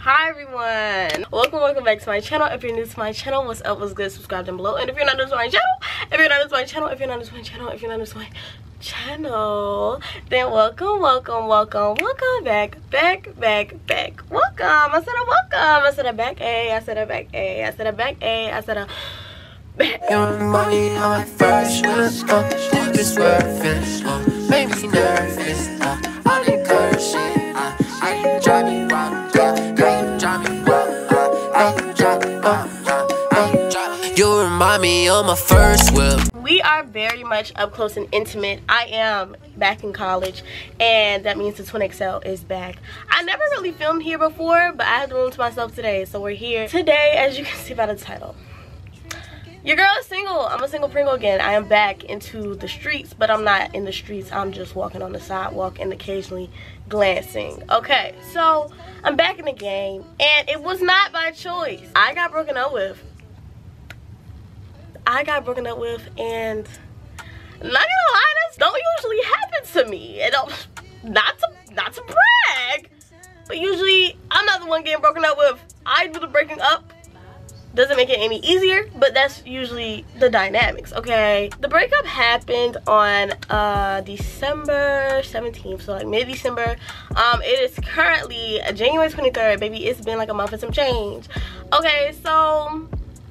Hi everyone, welcome back to my channel. If you're new to my channel, what's up, what's good, subscribe down below. And if you're not new to my channel, then welcome back. Welcome. I said a welcome. I said a back A. I said a back A. I said a back A. I said a back. Your money on my first was think it's worth it. Made me nervous. I didn't curse it. I drive me wild, girl. You drive me wild. You remind me of my first whip. We are very much up close and intimate. I am back in college, and that means the Twin XL is back. I never really filmed here before, but I had the room to myself today, so we're here today, as you can see by the title. Your girl is single. I'm a single Pringle again. I am back into the streets, but I'm not in the streets. I'm just walking on the sidewalk and occasionally glancing. Okay, so I'm back in the game, and it was not by choice. I got broken up with, and I'm not gonna lie, this don't usually happen to me. It don't, not to brag, but usually I'm not the one getting broken up with. I do the breaking up. Doesn't make it any easier, but that's usually the dynamics. Okay, the breakup happened on December 17th, so like mid-December. It is currently January 23rd, baby. It's been like a month and some change. Okay, so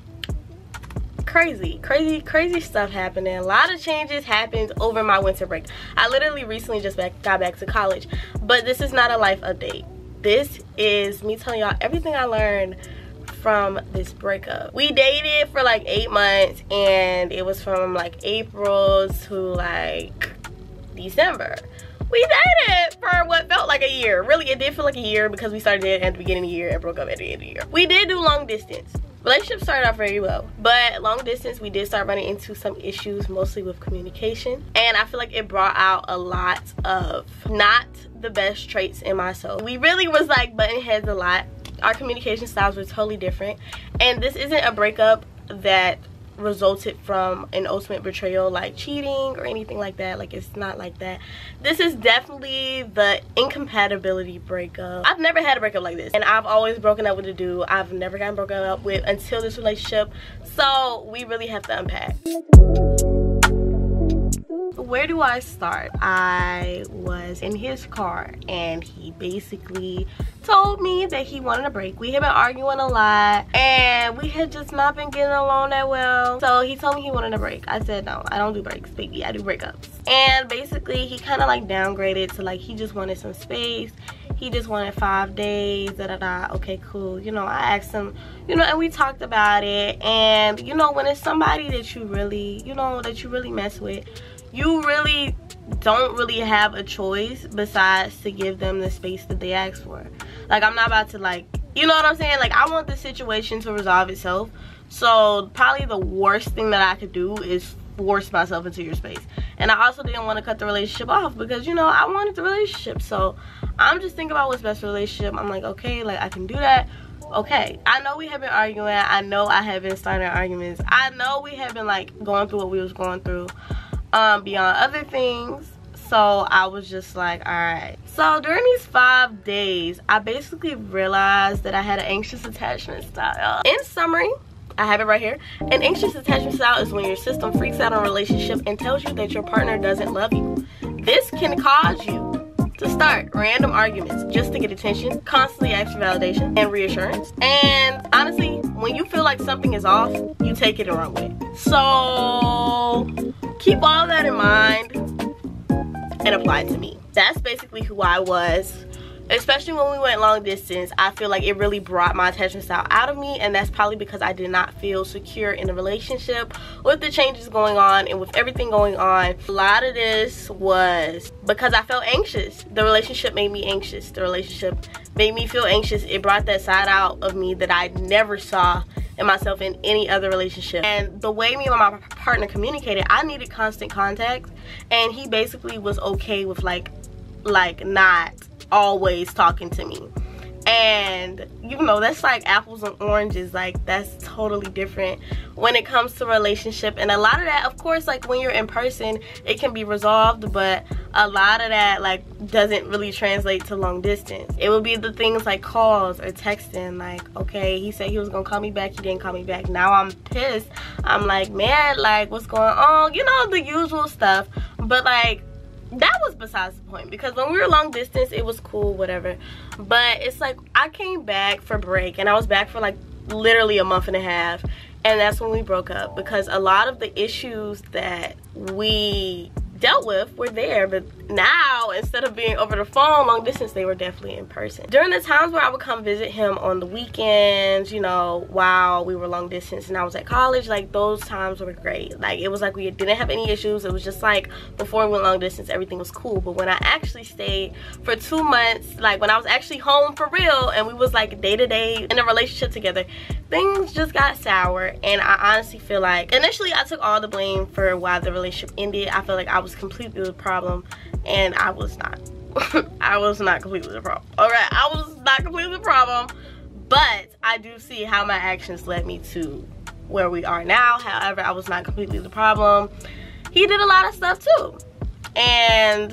crazy stuff happening. A lot of changes happened over my winter break. I literally recently just got back to college, but this is not a life update. This is me telling y'all everything I learned from this breakup. We dated for like 8 months, and it was from like April to like December. We dated for what felt like a year. Really, it did feel like a year because we started dating at the beginning of the year and broke up at the end of the year. We did do long distance. Relationship started off very well, but long distance we did start running into some issues, mostly with communication, and I feel like it brought out a lot of not the best traits in myself. We really was like butting heads a lot. Our communication styles were totally different, and this isn't a breakup that resulted from an ultimate betrayal like cheating or anything like that. Like, it's not like that. This is definitely the incompatibility breakup. I've never had a breakup like this, and I've always broken up with a dude I've never gotten broken up with until this relationship, so we really have to unpack. Where do I start? I was in his car, and he basically told me that he wanted a break. We had been arguing a lot, and we had just not been getting along that well. So he told me he wanted a break. I said, no, I don't do breaks, baby. I do breakups. And basically, he kind of like downgraded to like he just wanted some space. He just wanted 5 days, Okay, cool. You know, I asked him, you know, and we talked about it. And, you know, when it's somebody that you really, you know, that you really mess with, you really don't really have a choice besides to give them the space that they ask for. Like, I'm not about to, like, you know what I'm saying? Like, I want the situation to resolve itself. So probably the worst thing that I could do is force myself into your space. And I also didn't want to cut the relationship off because, you know, I wanted the relationship. So I'm just thinking about what's best for the relationship. I'm like, okay, like, I can do that. Okay, I know we have been arguing. I know I have been starting arguments. I know we have been like going through what we was going through, beyond other things. So I was just like, all right. So during these 5 days, I basically realized that I had an anxious attachment style. In summary, I have it right here. An anxious attachment style is when your system freaks out on a relationship and tells you that your partner doesn't love you. This can cause you to start random arguments just to get attention, constantly ask for validation and reassurance. And honestly, when you feel like something is off, you take it the wrong way. So keep all that in mind and apply it to me. That's basically who I was. Especially when we went long distance, I feel like it really brought my attachment style out of me, and that's probably because I did not feel secure in the relationship with the changes going on and with everything going on. A lot of this was because I felt anxious. The relationship made me anxious. The relationship made me feel anxious. It brought that side out of me that I never saw in myself in any other relationship. And the way me and my partner communicated, I needed constant contact, and he basically was okay with like not always talking to me. And you know, that's like apples and oranges. Like, that's totally different when it comes to relationship. And a lot of that, of course, like when you're in person, it can be resolved, but a lot of that like doesn't really translate to long distance. It would be the things like calls or texting, like, okay, he said he was gonna call me back, he didn't call me back. Now I'm pissed. I'm like, man, like, what's going on? You know, the usual stuff. But like, that was besides the point, because when we were long distance, it was cool, whatever. But it's like, I came back for break, and I was back for like literally a month and a half, and that's when we broke up, because a lot of the issues that we dealt with were there, but now instead of being over the phone long distance, they were definitely in person. During the times where I would come visit him on the weekends, you know, while we were long distance and I was at college, like those times were great. Like, it was like we didn't have any issues. It was just like before we went long distance, everything was cool. But when I actually stayed for 2 months, like when I was actually home for real and we was like day to day in a relationship together, things just got sour. And I honestly feel like initially I took all the blame for why the relationship ended. I feel like I was completely the problem, and I was not. I was not completely the problem. All right, I was not completely the problem, but I do see how my actions led me to where we are now. However, I was not completely the problem. He did a lot of stuff too, and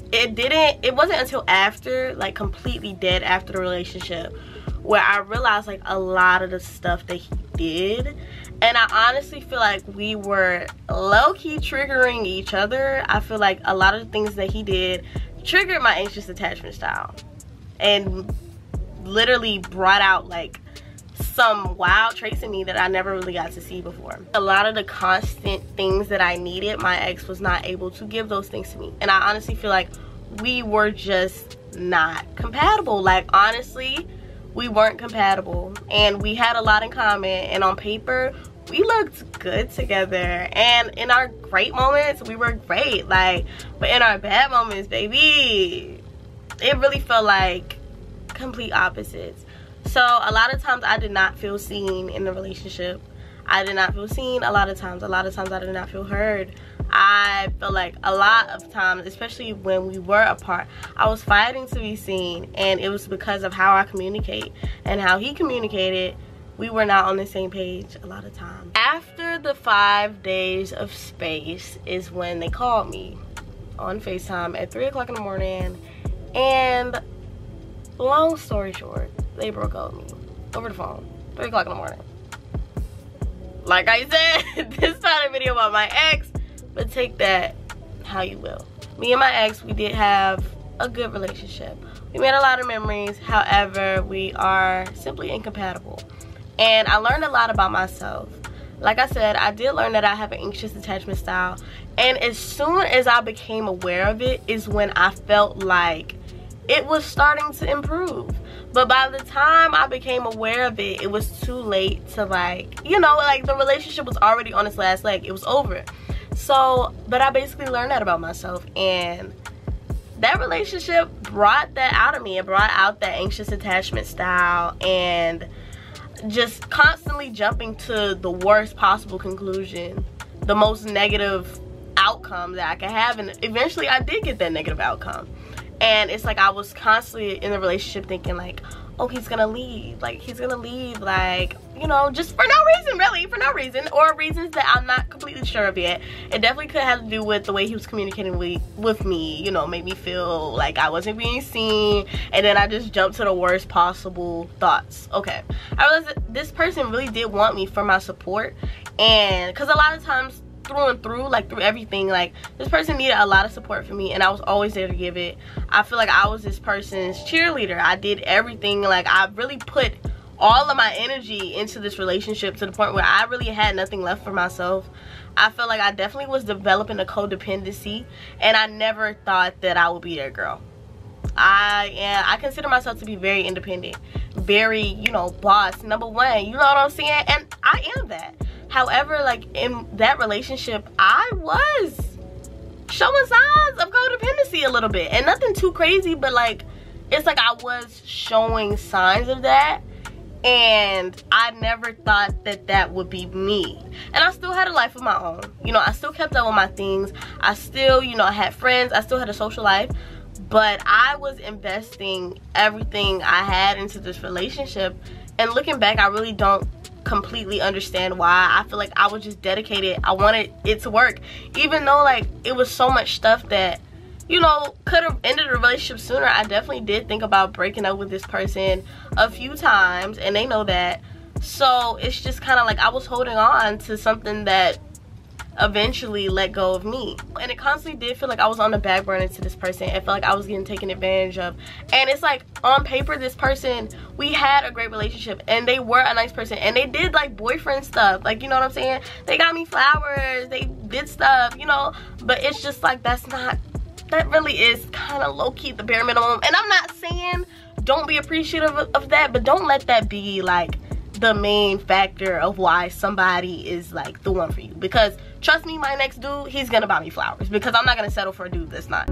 it wasn't until after, like completely dead after the relationship, where I realized like a lot of the stuff that he did. And I honestly feel like we were low-key triggering each other. I feel like a lot of the things that he did triggered my anxious attachment style and literally brought out like some wild traits in me that I never really got to see before. A lot of the constant things that I needed, my ex was not able to give those things to me. And I honestly feel like we were just not compatible. Like, honestly, we weren't compatible, and we had a lot in common, and on paper we looked good together, and in our great moments we were great, like, but in our bad moments, baby, it really felt like complete opposites. So a lot of times I did not feel seen in the relationship. I did not feel seen a lot of times I did not feel heard. I feel like a lot of times, especially when we were apart, I was fighting to be seen, and it was because of how I communicate and how he communicated. We were not on the same page a lot of times. After the 5 days of space is when they called me on FaceTime at 3 o'clock in the morning, and long story short, they broke up with me over the phone, 3 o'clock in the morning. Like I said, this is not a video about my ex, but take that how you will. Me and my ex, we did have a good relationship. We made a lot of memories. However, we are simply incompatible. And I learned a lot about myself. Like I said, I did learn that I have an anxious attachment style. And as soon as I became aware of it is when I felt like it was starting to improve. But by the time I became aware of it, it was too late to, like, you know, like the relationship was already on its last leg. It was over. So, but I basically learned that about myself, and that relationship brought that out of me. It brought out that anxious attachment style and just constantly jumping to the worst possible conclusion, the most negative outcome that I could have. And eventually I did get that negative outcome. And it's like I was constantly in the relationship thinking like, oh, he's gonna leave, like you know, just for no reason, really, for no reason, or reasons that I'm not completely sure of yet. It definitely could have to do with the way he was communicating with me, you know, made me feel like I wasn't being seen, and then I just jumped to the worst possible thoughts. Okay, I realized that this person really did want me for my support, and because a lot of times through and through, like through everything, like this person needed a lot of support from me, and I was always there to give it. I feel like I was this person's cheerleader. I did everything. Like, I really put all of my energy into this relationship to the point where I really had nothing left for myself. I feel like I definitely was developing a codependency, and I never thought that I would be that girl. I consider myself to be very independent, very, you know, boss, number one, you know what I'm saying? And I am that. However, like in that relationship, I was showing signs of codependency a little bit, and nothing too crazy, but like, it's like I was showing signs of that, and I never thought that that would be me. And I still had a life of my own, you know, I still kept up with my things, I still, you know, I had friends, I still had a social life, but I was investing everything I had into this relationship, and looking back I really don't completely understand why. I feel like I was just dedicated. I wanted it to work, even though like it was so much stuff that, you know, could have ended the relationship sooner. I definitely did think about breaking up with this person a few times, and they know that. So it's just kind of like I was holding on to something that eventually let go of me, and it constantly did feel like I was on the back burner to this person. It felt like I was getting taken advantage of, and it's like on paper this person, we had a great relationship and they were a nice person and they did like boyfriend stuff, like, you know what I'm saying, they got me flowers, they did stuff, you know, but it's just like that really is kind of low-key the bare minimum. And I'm not saying don't be appreciative of that, but don't let that be like the main factor of why somebody is like the one for you. Because trust me, my next dude, he's gonna buy me flowers, because I'm not gonna settle for a dude that's not.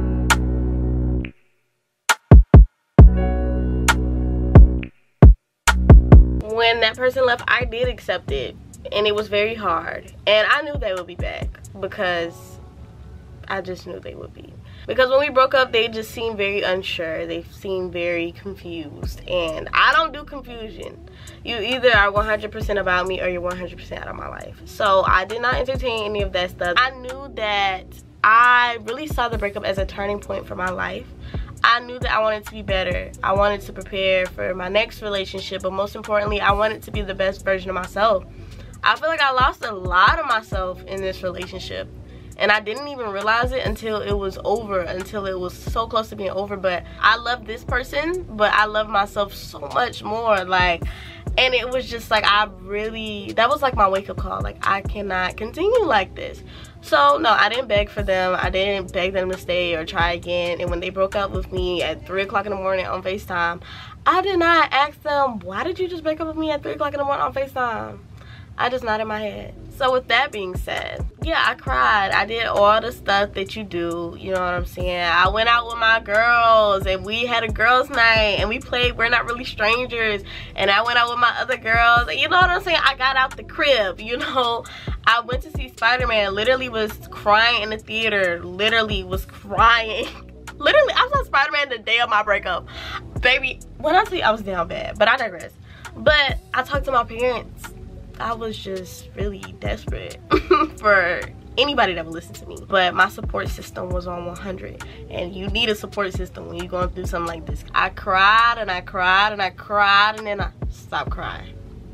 When that person left, I did accept it, and it was very hard, and I knew they would be back, because I just knew they would be. Because when we broke up, they just seemed very unsure. They seemed very confused. And I don't do confusion. You either are 100% about me or you're 100% out of my life. So I did not entertain any of that stuff. I knew that I really saw the breakup as a turning point for my life. I knew that I wanted to be better. I wanted to prepare for my next relationship. But most importantly, I wanted to be the best version of myself. I feel like I lost a lot of myself in this relationship. And I didn't even realize it until it was over, until it was so close to being over. But I love this person, but I love myself so much more. Like, and it was just like, that was like my wake-up call. Like, I cannot continue like this. So no, I didn't beg for them. I didn't beg them to stay or try again. And when they broke up with me at 3 o'clock in the morning on FaceTime, I did not ask them, why did you just break up with me at 3 o'clock in the morning on FaceTime? I just nodded my head. So with that being said, yeah, I cried. I did all the stuff that you do, you know what I'm saying? I went out with my girls and we had a girls' night and we played We're Not Really Strangers, and I went out with my other girls, and you know what I'm saying? I got out the crib, you know? I went to see Spider-Man, literally was crying in the theater, literally was crying. Literally, I saw Spider-Man the day of my breakup. Baby, when I tell you I was down bad, but I digress. But I talked to my parents. I was just really desperate for anybody that would listen to me. But my support system was on 100. And you need a support system when you're going through something like this. I cried and I cried and I cried, and then I stopped crying.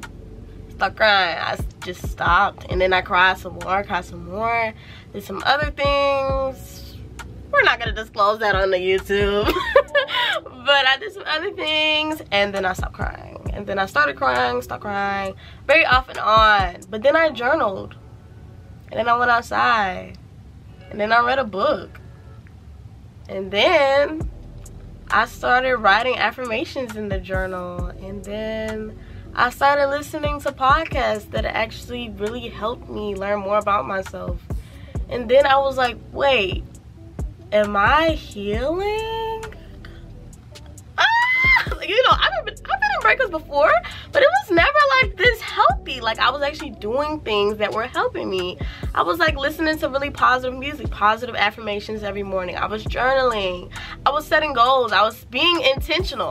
I just stopped. And then I cried some more, did some other things. We're not going to disclose that on the YouTube. But I did some other things, and then I stopped crying. And then I started crying, stopped crying, very off and on. But then I journaled. And then I went outside. And then I read a book. And then I started writing affirmations in the journal. And then I started listening to podcasts that actually really helped me learn more about myself. And then I was like, wait, am I healing? You know, I've been in breakups before, but it was never like this healthy. Like, I was actually doing things that were helping me. I was like listening to really positive music, positive affirmations every morning. I was journaling. I was setting goals. I was being intentional.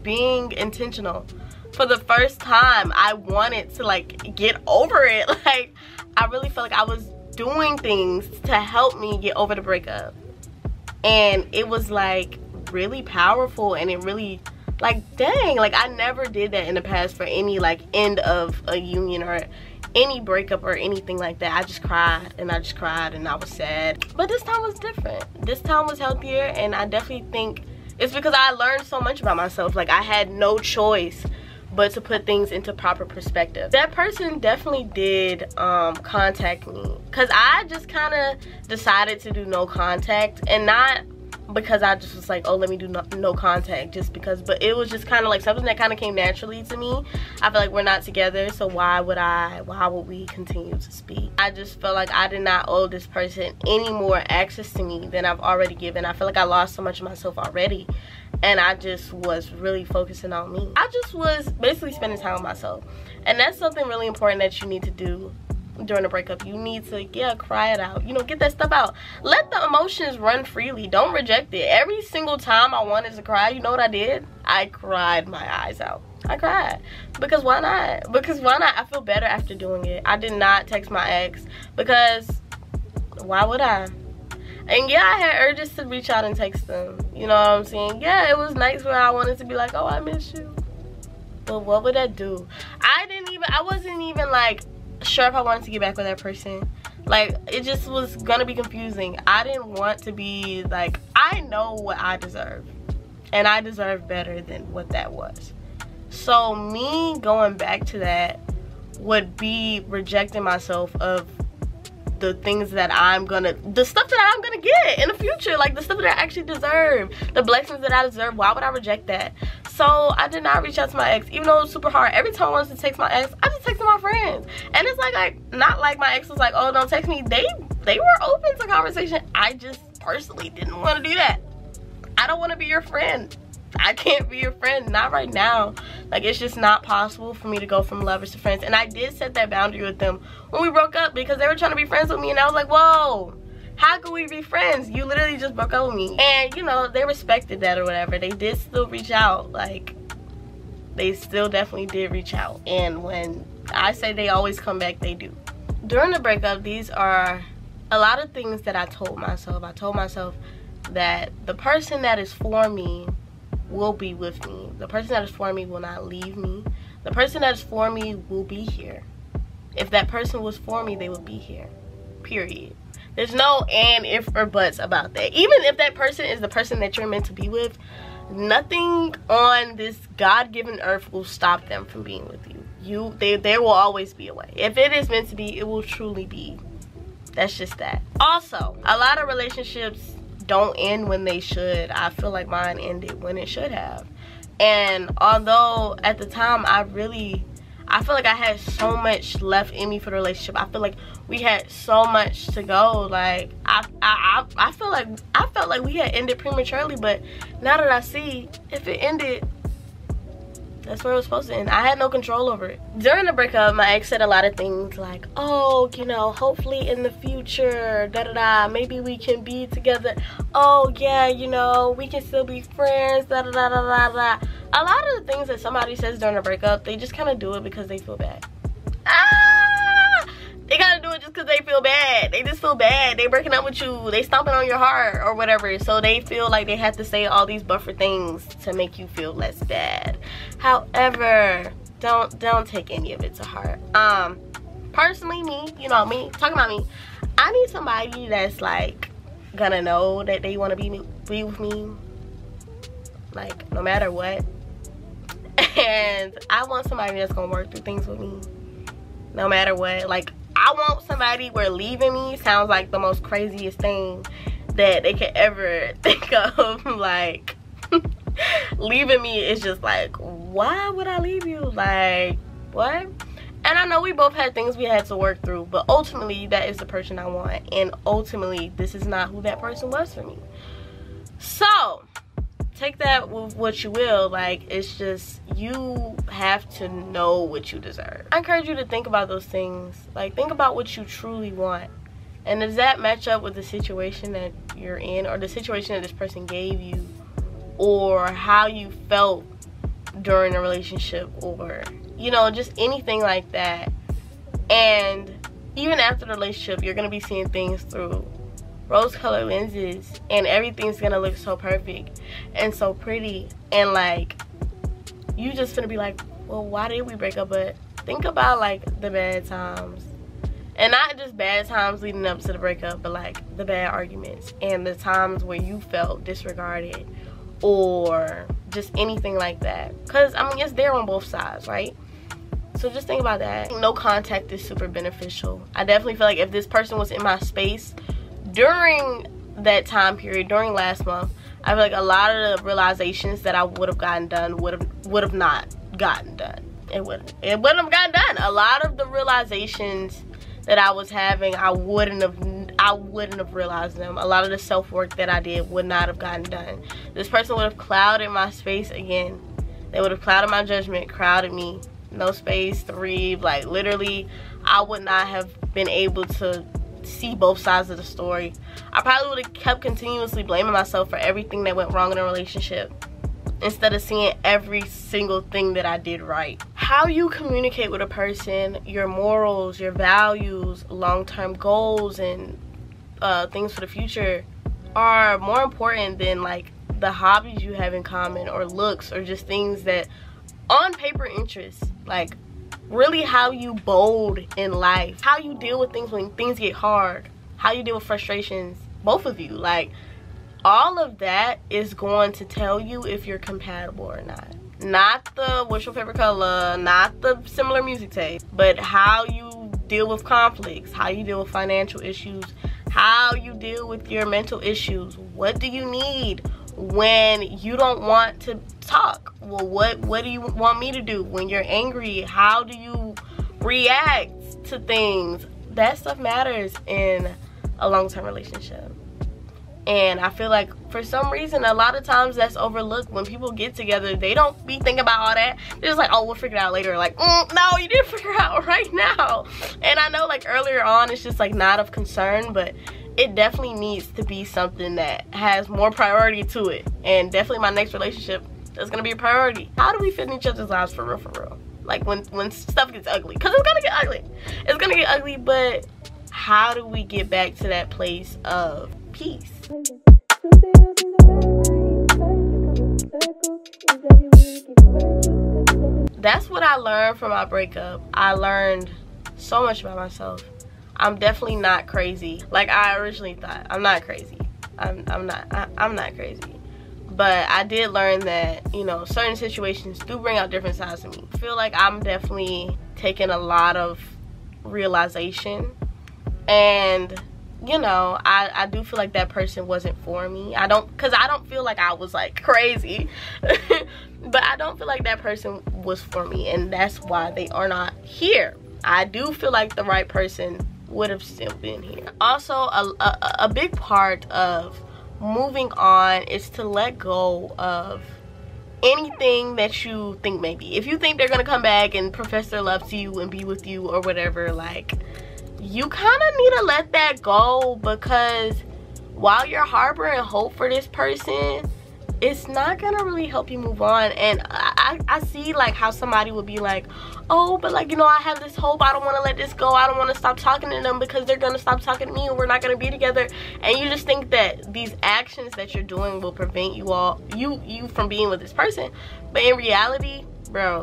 For the first time, I wanted to like get over it. Like, I really felt like I was doing things to help me get over the breakup. And it was like really powerful, and it really, like, dang, like I never did that in the past for any like end of a union or any breakup or anything like that. I just cried and I just cried and I was sad. But this time was different. This time was healthier, and I definitely think it's because I learned so much about myself. Like, I had no choice but to put things into proper perspective. That person definitely did contact me, because I just kind of decided to do no contact, and not because I just was like, oh, let me do no contact just because, but it was just kind of like something that kind of came naturally to me. I feel like we're not together, so why would we continue to speak? I just felt like I did not owe this person any more access to me than I've already given. I feel like I lost so much of myself already, and I just was really focusing on me. I just was basically spending time with myself, and that's something really important that you need to do during the breakup. You need to, yeah, cry it out, you know, get that stuff out. Let the emotions run freely. Don't reject it. Every single time I wanted to cry, you know what I did? I cried my eyes out. I cried. Because why not? Because why not? I feel better after doing it. I did not text my ex because why would I? And yeah, I had urges to reach out and text them. You know what I'm saying? Yeah, it was nights where I wanted to be like, oh, I miss you. But what would that do? I wasn't even like sure if I wanted to get back with that person. Like, it just was gonna be confusing. I didn't want to be like, I know what I deserve. And I deserve better than what that was. So me going back to that would be rejecting myself of the things that the stuff that I'm gonna get in the future, like the stuff that I actually deserve, the blessings that I deserve. Why would I reject that? So I did not reach out to my ex, even though it was super hard. Every time I wanted to text my ex, I just texted my friends. And it's like not like my ex was like, oh, don't text me. They were open to conversation. I just personally didn't want to do that. I don't want to be your friend. I can't be your friend, not right now. Like, it's just not possible for me to go from lovers to friends. And I did set that boundary with them when we broke up, because they were trying to be friends with me, and I was like, whoa, how could we be friends? You literally just broke up with me. And you know, they respected that or whatever. They did still reach out. Like, they still definitely did reach out. And when I say they always come back, they do. During the breakup, these are a lot of things that I told myself. I told myself that the person that is for me will be with me. The person that is for me will not leave me. The person that is for me will be here. If that person was for me, they would be here. Period. There's no and, if, or buts about that. Even if that person is the person that you're meant to be with, nothing on this God-given earth will stop them from being with you. There will always be a way. If it is meant to be, it will truly be. That's just that. Also, a lot of relationships don't end when they should. I feel like mine ended when it should have. And although at the time I feel like I had so much left in me for the relationship. I feel like we had so much to go. Like I felt like we had ended prematurely, but now that I see, if it ended, that's where it was supposed to end. I had no control over it. During the breakup, my ex said a lot of things like, oh, you know, hopefully in the future, da-da-da, maybe we can be together. Oh, yeah, you know, we can still be friends, da-da-da-da-da-da. A lot of the things that somebody says during a breakup, they just kind of do it because they feel bad. They gotta do it just because they feel bad. They just feel bad. They breaking up with you. They stomping on your heart or whatever. So they feel like they have to say all these buffer things to make you feel less bad. However, don't take any of it to heart. Personally, me, you know, me, talking about me, I need somebody that's like gonna know that they want to be with me, like no matter what. And I want somebody that's gonna work through things with me no matter what. Like, I want somebody where leaving me sounds like the most craziest thing that they could ever think of. Like, leaving me is just like, why would I leave you? Like, what? And I know we both had things we had to work through, but ultimately that is the person I want, and ultimately this is not who that person was for me. So take that with what you will. Like, it's just, you have to know what you deserve. I encourage you to think about those things. Like, think about what you truly want, and does that match up with the situation that you're in, or the situation that this person gave you, or how you felt during a relationship, or you know, just anything like that. And even after the relationship, you're gonna be seeing things through rose-colored lenses, and everything's gonna look so perfect and so pretty, and like, you just gonna be like, well, why did we break up? But think about like the bad times, and not just bad times leading up to the breakup, but like the bad arguments and the times where you felt disregarded, or just anything like that. Because I mean, it's there on both sides, right? So just think about that. No contact is super beneficial. I definitely feel like if this person was in my space during that time period, during last month, I feel like a lot of the realizations that I would have gotten done would have not gotten done. It wouldn't have gotten done. A lot of the realizations that I was having, I wouldn't have realized them. A lot of the self-work that I did would not have gotten done. This person would have clouded my space again. They would have clouded my judgment, crowded me, no space to breathe. Like, literally, I would not have been able to see both sides of the story. I probably would have kept continuously blaming myself for everything that went wrong in a relationship instead of seeing every single thing that I did right. How you communicate with a person, your morals, your values, long-term goals, and things for the future are more important than like the hobbies you have in common or looks or just things that on paper interest. Like really how you bold in life, how you deal with things when things get hard, how you deal with frustrations, both of you. Like all of that is going to tell you if you're compatible or not. Not the what's your favorite color, not the similar music taste, but how you deal with conflicts, how you deal with financial issues, how you deal with your mental issues. What do you need when you don't want to talk? Well, what do you want me to do when you're angry? How do you react to things? That stuff matters in a long-term relationship. And I feel like for some reason a lot of times that's overlooked. When people get together, they don't be thinking about all that. They're just like, oh, we'll figure it out later. Like, no, you didn't figure it out right now. And I know like earlier on it's just like not of concern, but it definitely needs to be something that has more priority to it. And definitely my next relationship, that's gonna be a priority. How do we fit in each other's lives for real? Like when stuff gets ugly, because it's gonna get ugly. It's gonna get ugly, but how do we get back to that place of peace? That's what I learned from my breakup. I learned so much about myself. I'm definitely not crazy like I originally thought. I'm not crazy. I'm not crazy. But I did learn that, you know, certain situations do bring out different sides of me. I feel like I'm definitely taking a lot of realization, and you know, I do feel like that person wasn't for me. Because I don't feel like I was like crazy but I don't feel like that person was for me, and that's why they are not here. I do feel like the right person would have still been here. Also, a big part of moving on is to let go of anything that you think maybe. If you think they're gonna come back and profess their love to you and be with you or whatever, like, you kind of need to let that go, because while you're harboring hope for this person, it's not gonna really help you move on. And I see like how somebody would be like, oh, but like, you know, I have this hope, I don't want to let this go, I don't want to stop talking to them because they're gonna stop talking to me and we're not gonna be together. And you just think that these actions that you're doing will prevent you from being with this person. But in reality, bro,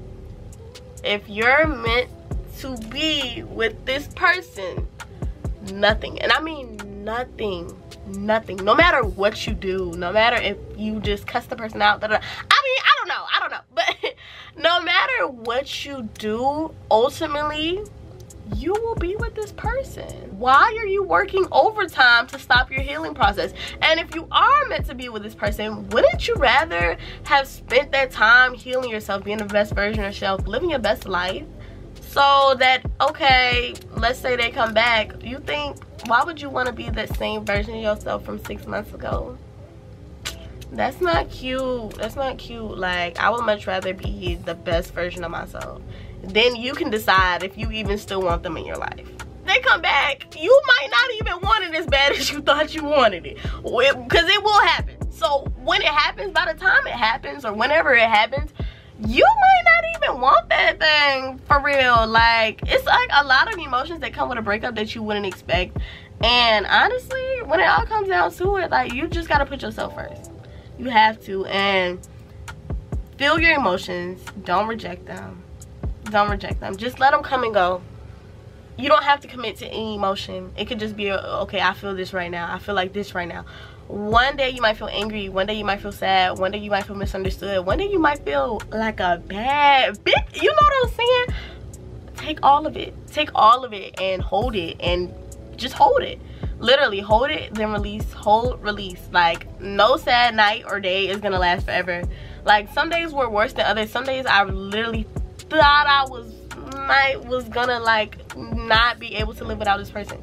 if you're meant to be with this person, nothing, and I mean nothing, no matter what you do, no matter if you just cuss the person out, I mean, I don't know, but no matter what you do, ultimately you will be with this person. Why are you working overtime to stop your healing process? And if you are meant to be with this person, wouldn't you rather have spent that time healing yourself, being the best version of yourself, living your best life, so that, okay, let's say they come back, you think, why would you want to be that same version of yourself from 6 months ago? That's not cute. That's not cute. Like, I would much rather be the best version of myself. Then you can decide if you even still want them in your life. They come back, you might not even want it as bad as you thought you wanted it, because it will happen. So when it happens, by the time it happens or whenever it happens, you might not even want that thing for real. Like, it's like a lot of emotions that come with a breakup that you wouldn't expect. And honestly, when it all comes down to it, like, you just gotta put yourself first. You have to. And feel your emotions. Don't reject them. Don't reject them. Just let them come and go. You don't have to commit to any emotion. It could just be, okay, I feel this right now, I feel like this right now. One day you might feel angry, one day you might feel sad, one day you might feel misunderstood, one day you might feel like a bad bitch, you know what I'm saying? Take all of it and hold it, and just hold it. Literally hold it, then release, hold, release. Like, no sad night or day is gonna last forever. Like, some days were worse than others. Some days I literally thought I was gonna like not be able to live without this person.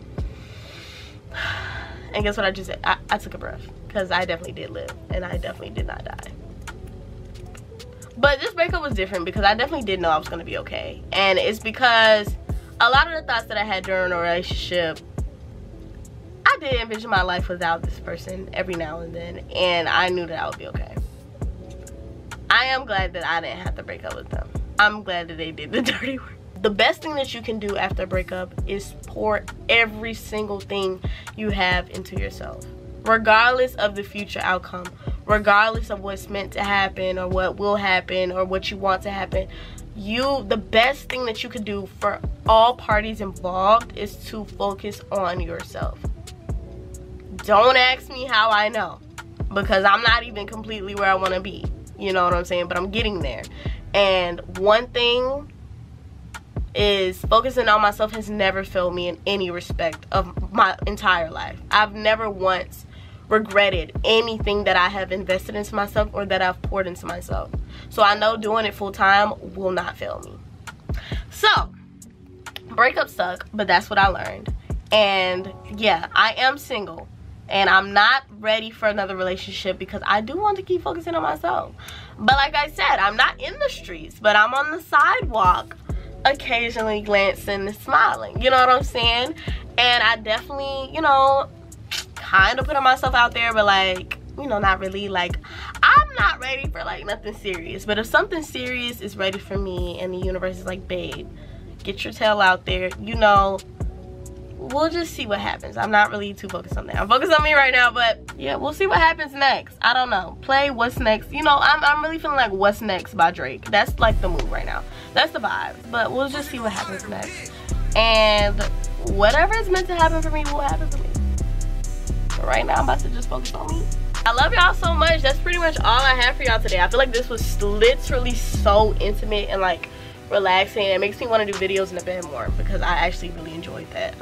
And guess what I just said? I took a breath, because I definitely did live and I definitely did not die. But this breakup was different because I definitely did know I was gonna be okay. And it's because a lot of the thoughts that I had during a relationship, I did envision my life without this person every now and then, and I knew that I would be okay. I am glad that I didn't have to break up with them. I'm glad that they did the dirty work. The best thing that you can do after a breakup is pour every single thing you have into yourself, regardless of the future outcome, regardless of what's meant to happen or what will happen or what you want to happen. The best thing that you can do for all parties involved is to focus on yourself. Don't ask me how I know, because I'm not even completely where I want to be. You know what I'm saying? But I'm getting there. And one thing is, focusing on myself has never failed me in any respect of my entire life. I've never once regretted anything that I have invested into myself or that I've poured into myself. So I know doing it full time will not fail me. So, breakups suck, but that's what I learned. And yeah, I am single. And I'm not ready for another relationship because I do want to keep focusing on myself. But like I said, I'm not in the streets, but I'm on the sidewalk, occasionally glancing and smiling. You know what I'm saying? And I definitely, you know, kind of putting myself out there, but like, you know, not really. Like, I'm not ready for like nothing serious. But if something serious is ready for me and the universe is like, babe, get your tail out there, you know, we'll just see what happens. I'm not really too focused on that. I'm focused on me right now, but yeah, we'll see what happens next. I don't know. Play What's Next. You know, I'm really feeling like What's Next by Drake. That's like the mood right now. That's the vibe. But we'll just see what happens next. And whatever is meant to happen for me will happen for me. But right now, I'm about to just focus on me. I love y'all so much. That's pretty much all I have for y'all today. I feel like this was literally so intimate and like relaxing. It makes me want to do videos in the bed more because I actually really enjoyed that.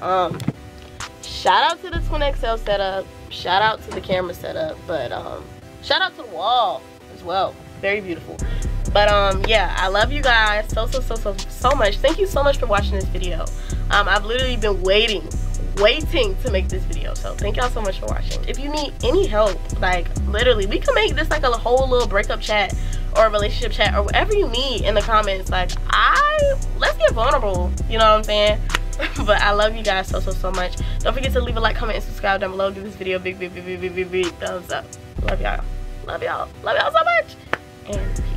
Shout out to the Twin XL setup, shout out to the camera setup, but shout out to the wall as well. Very beautiful. But yeah, I love you guys so much. Thank you so much for watching this video. I've literally been waiting to make this video, so thank y'all so much for watching. If you need any help, like literally, we can make this like a whole little breakup chat or a relationship chat or whatever you need in the comments. Like, let's get vulnerable, you know what I'm saying? But I love you guys so much. Don't forget to leave a like, comment, and subscribe down below. Give this video a big thumbs up. Love y'all so much, and peace.